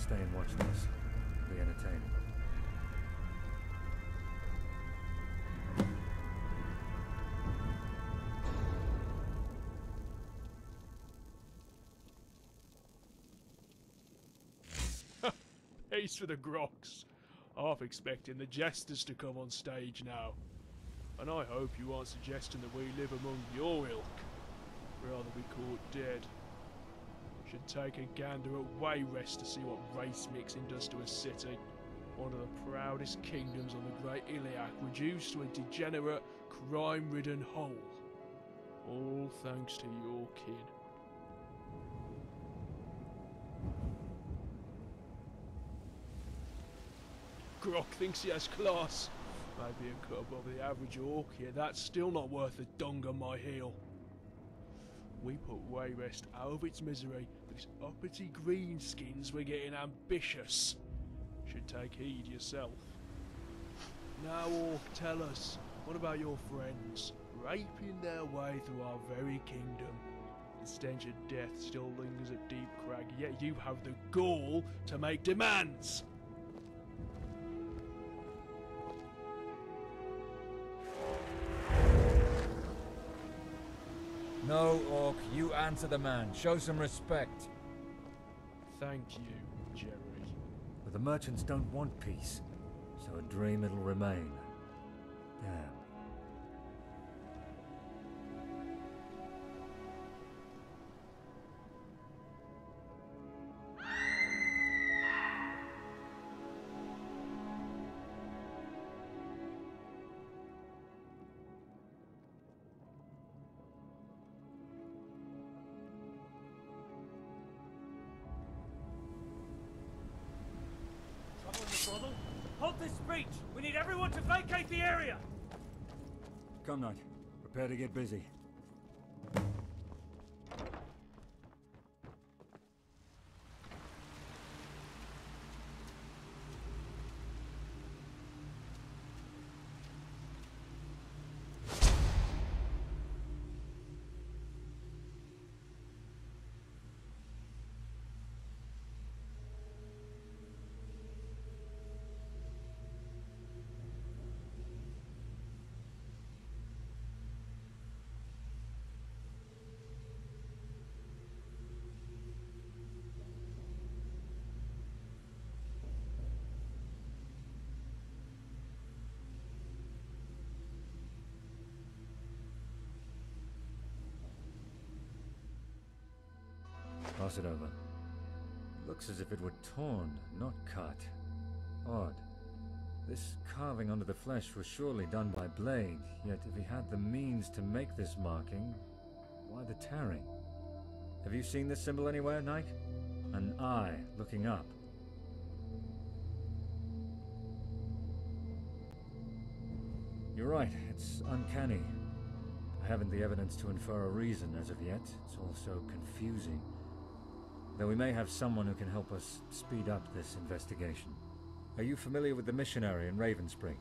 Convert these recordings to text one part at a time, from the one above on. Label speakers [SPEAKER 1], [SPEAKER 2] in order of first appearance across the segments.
[SPEAKER 1] stay and watch this. It'll be entertaining.
[SPEAKER 2] Peace for the Groks. Half expecting the jesters to come on stage now. And I hope you aren't suggesting that we live among your ilk. Rather be caught dead. Should take a gander at Wayrest to see what race mixing does to a city. One of the proudest kingdoms on the Great Iliac reduced to a degenerate, crime-ridden hole. All thanks to your kin. Grok thinks he has class. Maybe a cut above the average orc here, that's still not worth a dung on my heel. We put Wayrest out of its misery, but these uppity greenskins were getting ambitious. Should take heed yourself. Now, orc, tell us, what about your friends? Raping their way through our very kingdom. The stench of death still lingers at Deep Crag, yet you have the gall to make demands!
[SPEAKER 1] No, Orc, you answer the man. Show some respect.
[SPEAKER 2] Thank you, Jerry.
[SPEAKER 1] But the merchants don't want peace, so a dream it'll remain. Damn.
[SPEAKER 3] Hold this breach! We need everyone to vacate the area!
[SPEAKER 1] Come, Knight. Prepare to get busy. Pass it over. Looks as if it were torn, not cut. Odd. This carving onto the flesh was surely done by blade, yet if he had the means to make this marking, why the tearing? Have you seen this symbol anywhere, Knight? An eye looking up. You're right, it's uncanny. I haven't the evidence to infer a reason as of yet. It's all so confusing. Though we may have someone who can help us speed up this investigation. Are you familiar with the missionary in Ravenspring?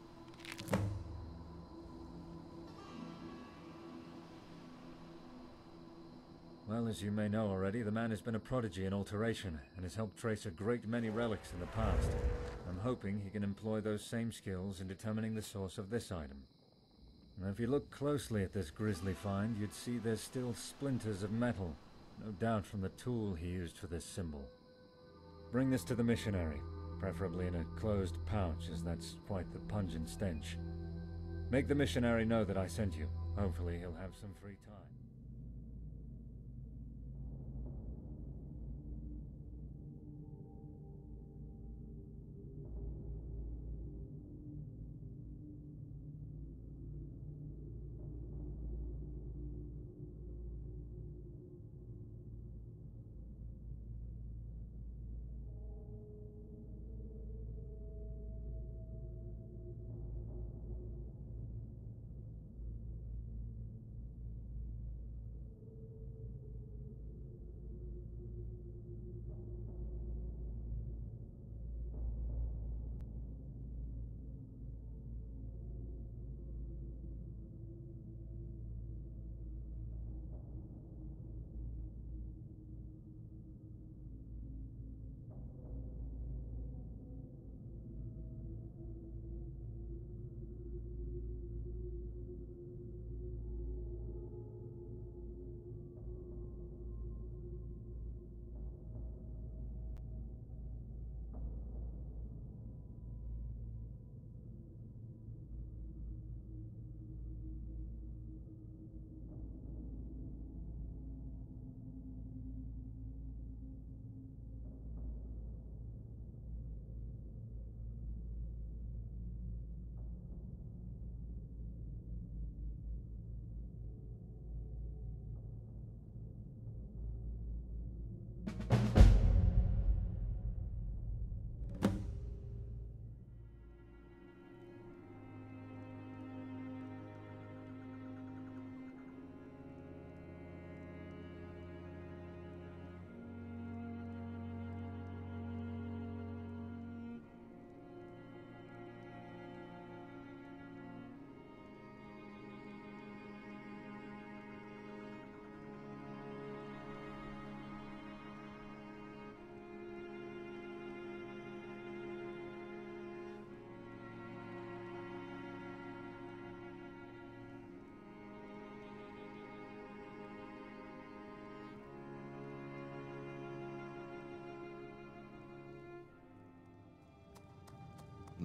[SPEAKER 1] Well, as you may know already, the man has been a prodigy in alteration and has helped trace a great many relics in the past. I'm hoping he can employ those same skills in determining the source of this item. Now, if you look closely at this grisly find, you'd see there's still splinters of metal. No doubt from the tool he used for this symbol. Bring this to the missionary, preferably in a closed pouch, as that's quite the pungent stench. Make the missionary know that I sent you. Hopefully he'll have some free time.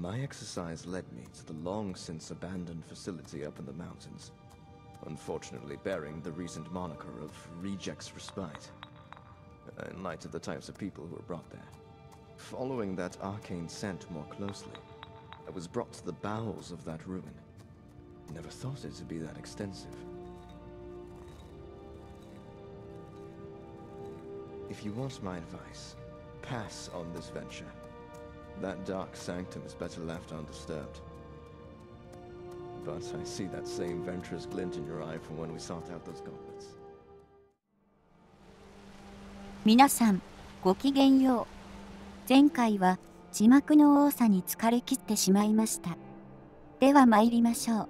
[SPEAKER 4] My exercise led me to the long-since abandoned facility up in the mountains, unfortunately bearing the recent moniker of Rejects Respite, in light of the types of people who were brought there. Following that arcane scent more closely, I was brought to the bowels of that ruin. Never thought it to be that extensive. If you want my advice, pass on this venture. That dark sanctum is better left undisturbed. But I see that same venturous glint in your eye from when we sought out those goblets.
[SPEAKER 5] 皆さん、ごきげんよう。前回は字幕の多さに疲れ切ってしまいました。では参りましょう。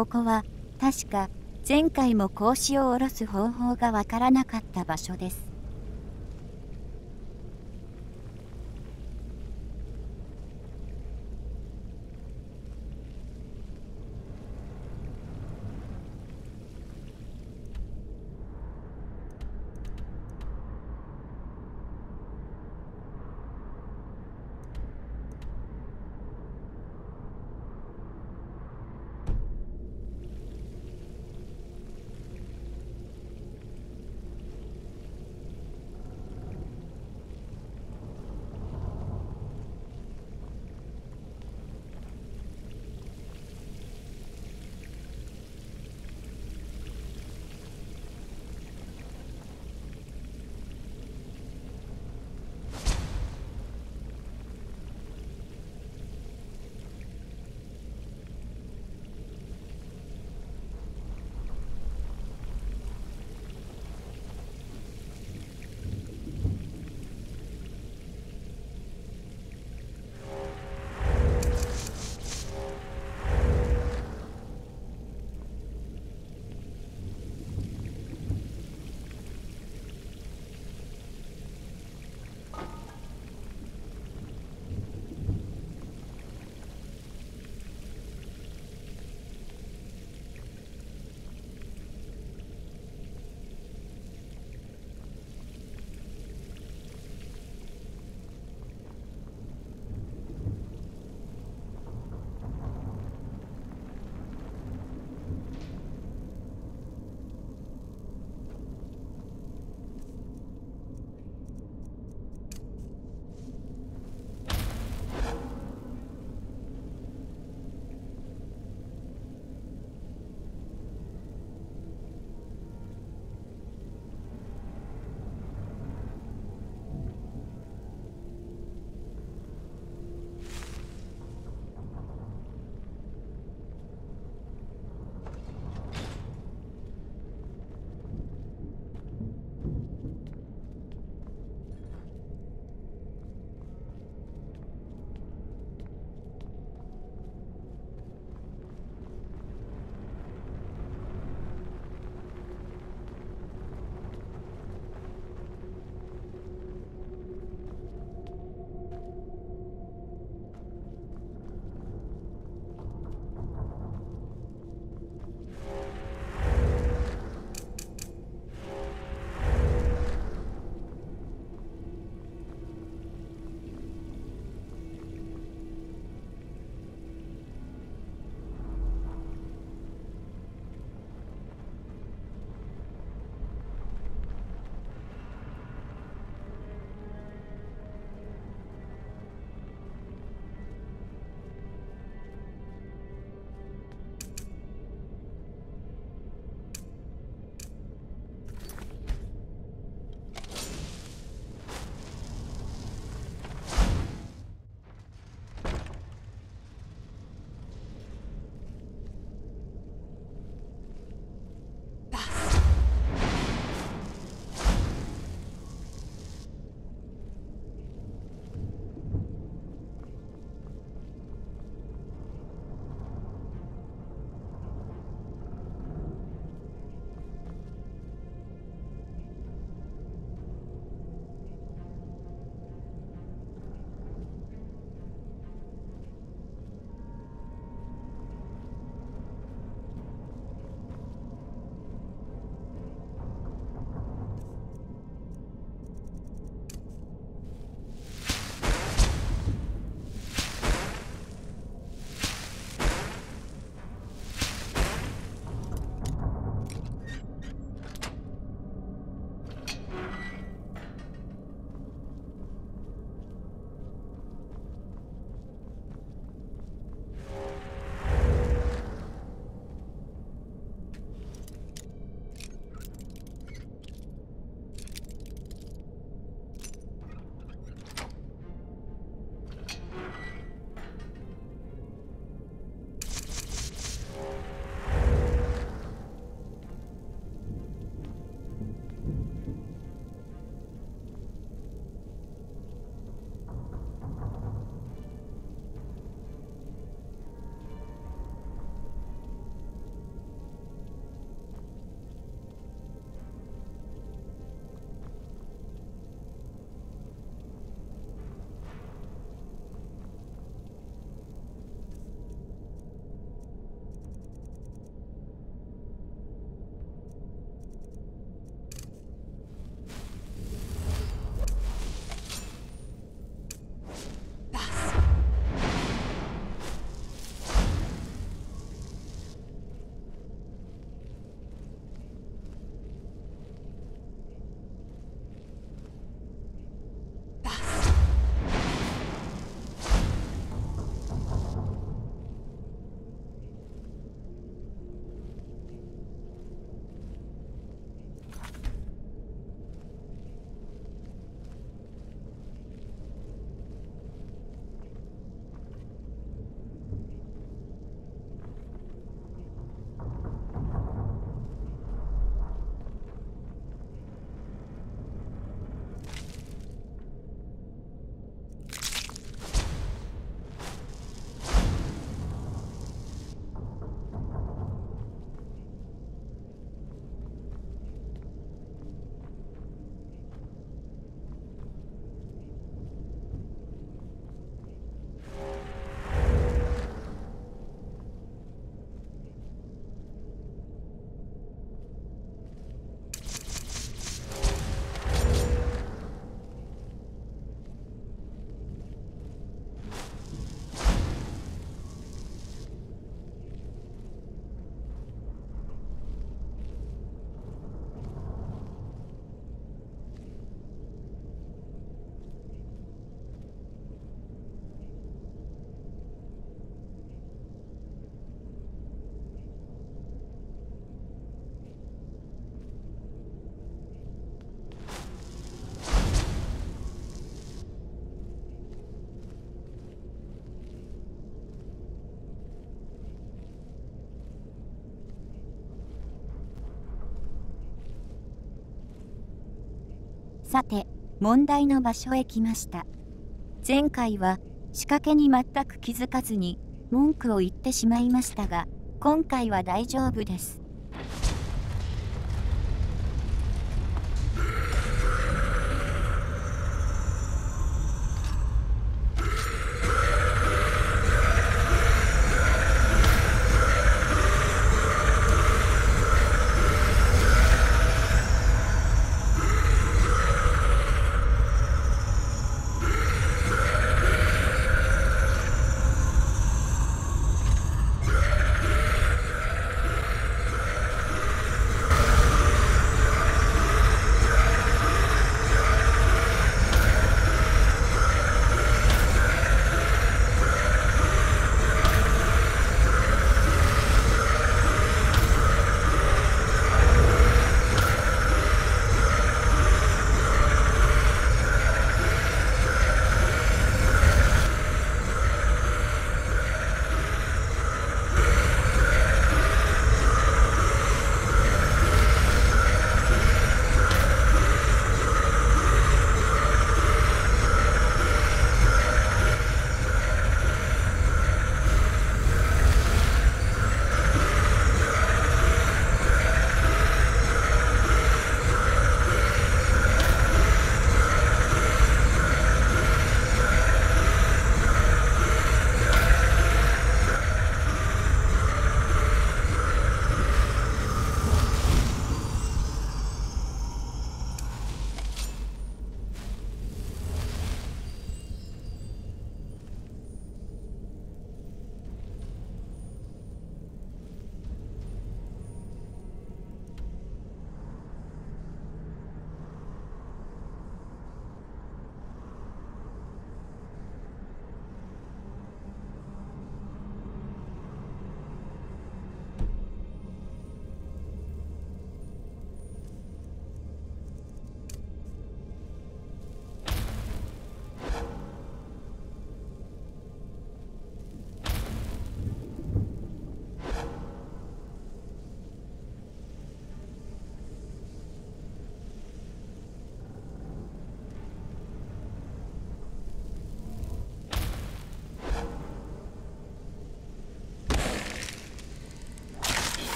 [SPEAKER 5] ここは確か前回も格子を下ろす方法がわからなかった場所です。 さて、問題の場所へ来ました。前回は仕掛けに全く気づかずに文句を言ってしまいましたが、今回は大丈夫です。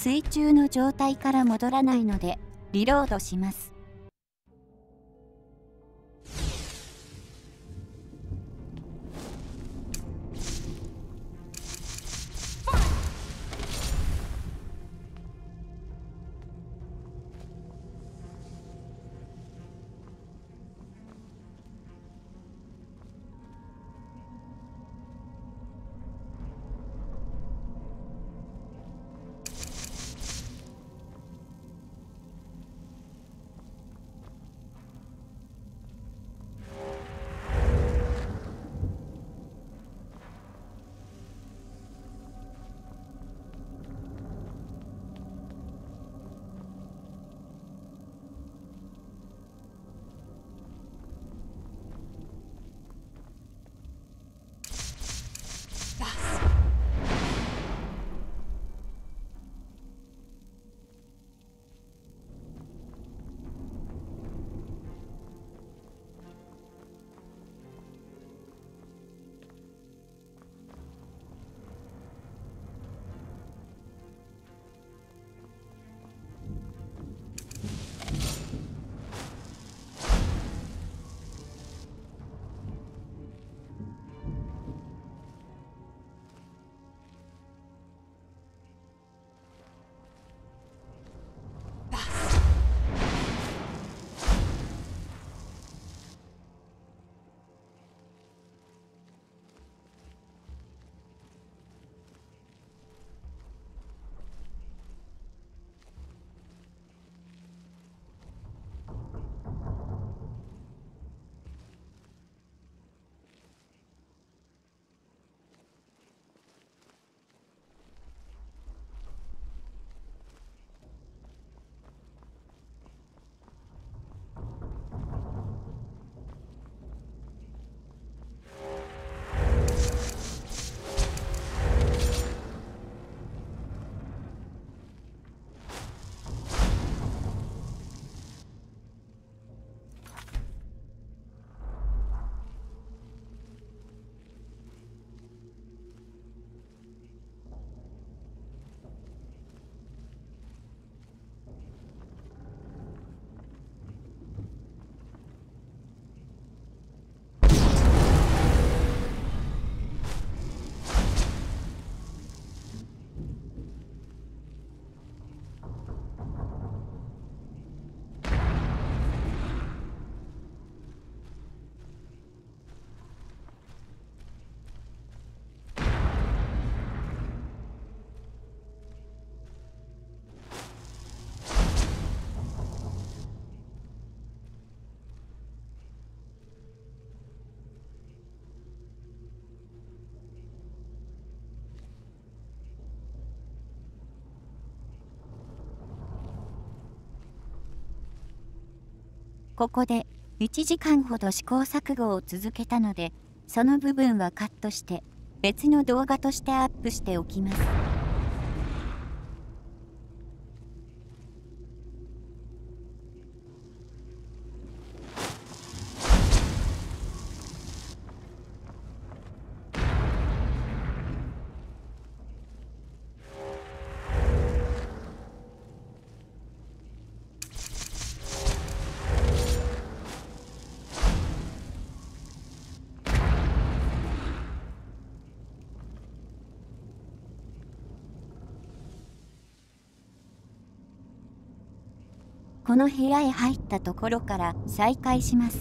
[SPEAKER 5] 水中の状態から戻らないのでリロードします。ここで1時間ほど試行錯誤を続けたので、その部分はカットして別の動画としてアップしておきます。この部屋へ入ったところから再開します。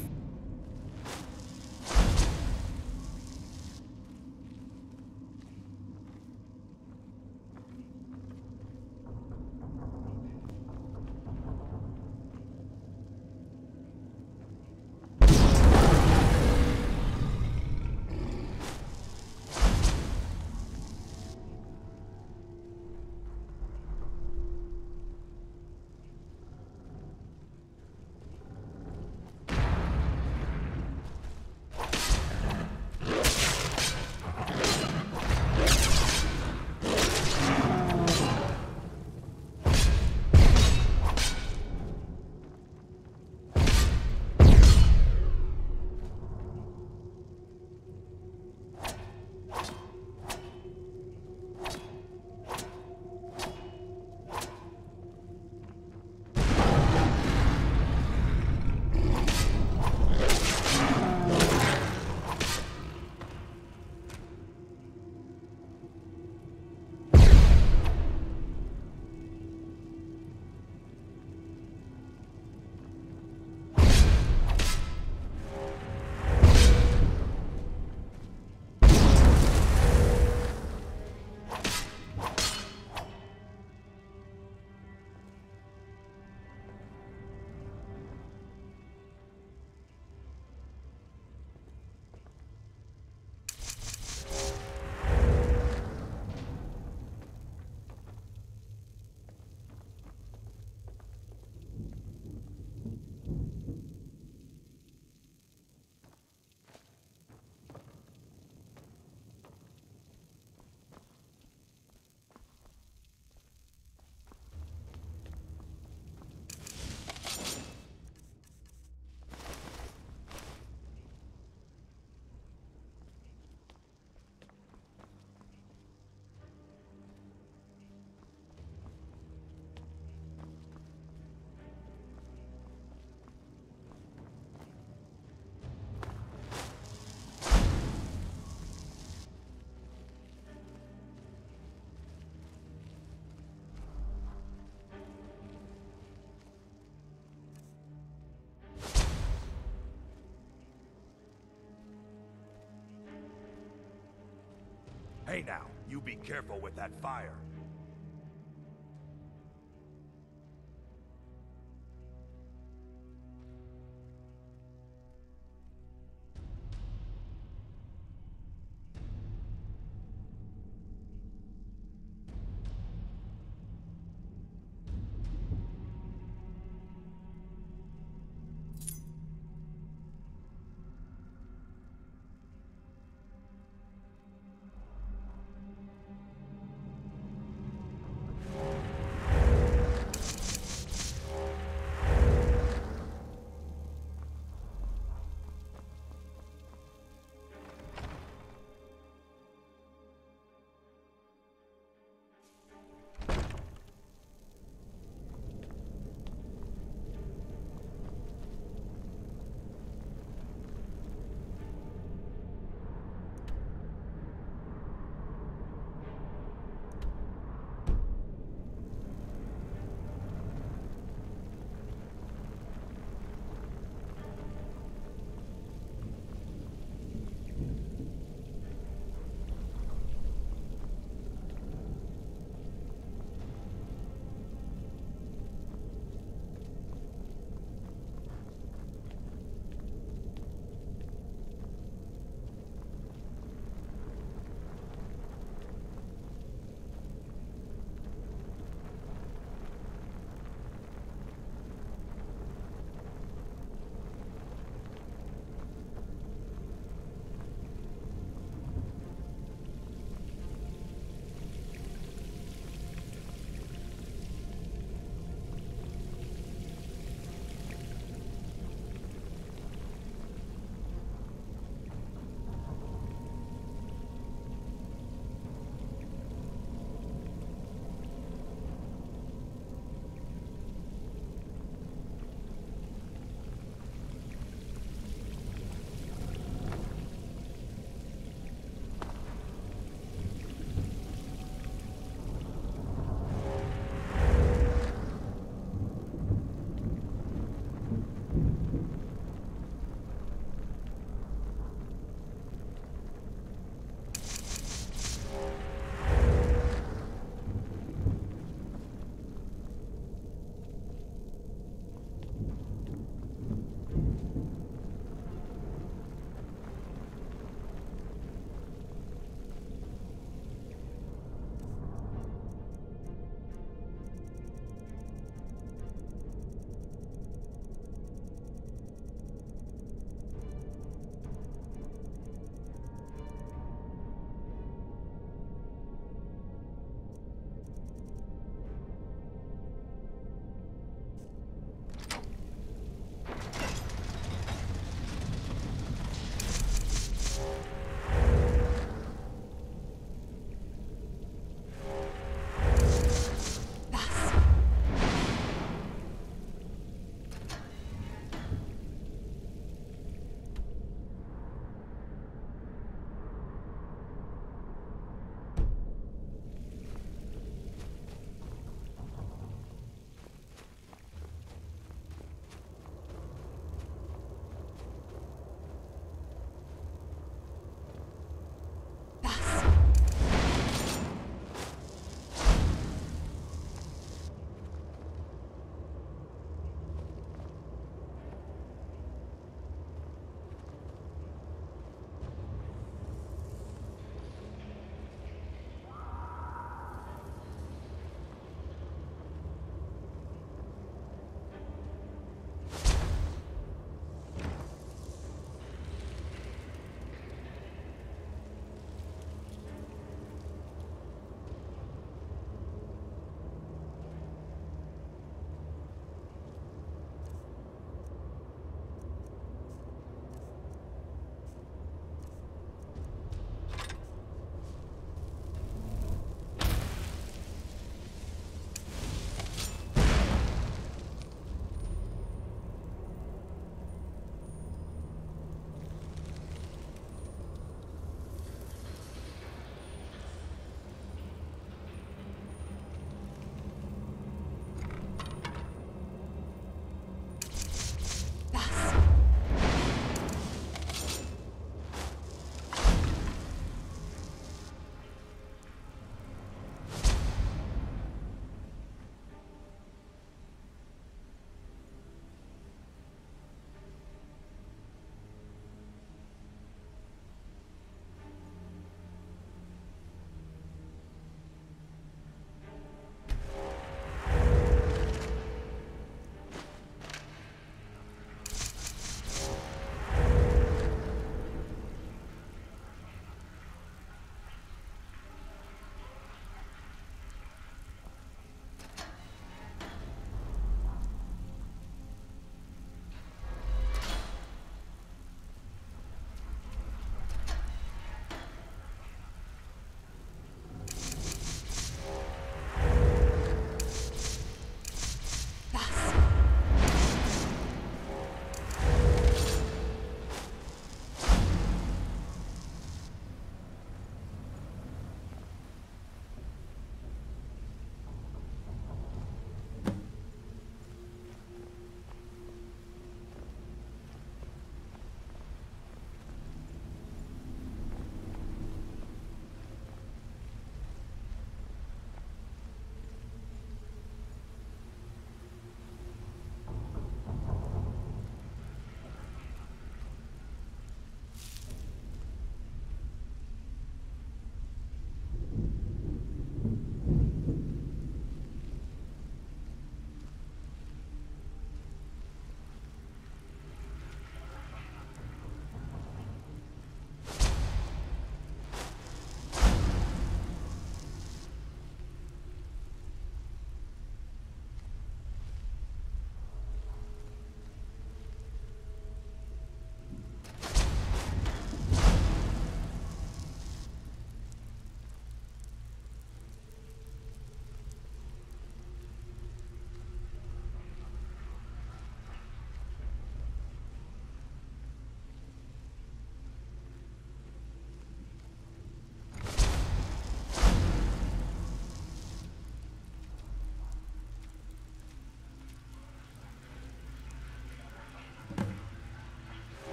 [SPEAKER 6] Hey now, you be careful with that fire.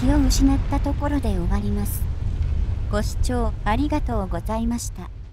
[SPEAKER 5] 気を失ったところで終わります。ご視聴ありがとうございました。